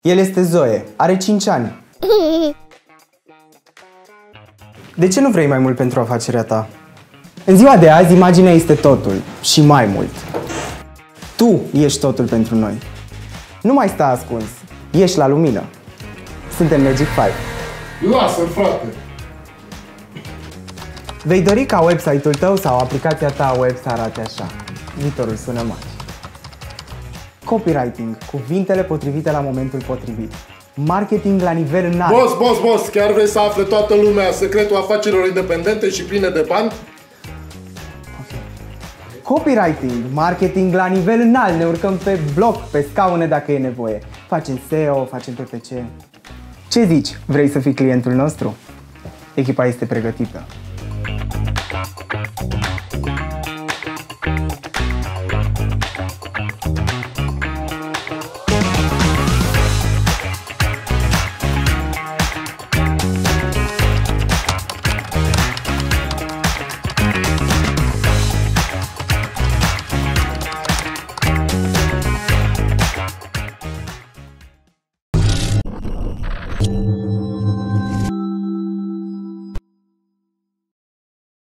El este Zoe, are 5 ani. De ce nu vrei mai mult pentru afacerea ta? În ziua de azi, imaginea este totul și mai mult. Tu ești totul pentru noi. Nu mai sta ascuns, ieși la lumină. Suntem Magic 5. Lasă-l, frate! Vei dori ca website-ul tău sau aplicația ta web să arate așa. Viitorul sună magic. Copywriting, cuvintele potrivite la momentul potrivit. Marketing la nivel înalt. Boss, chiar vrei să afle toată lumea secretul afacerilor independente și pline de bani? Copywriting, marketing la nivel înalt. Ne urcăm pe blog, pe scaune dacă e nevoie. Facem SEO, facem PPC. Ce zici? Vrei să fii clientul nostru? Echipa este pregătită.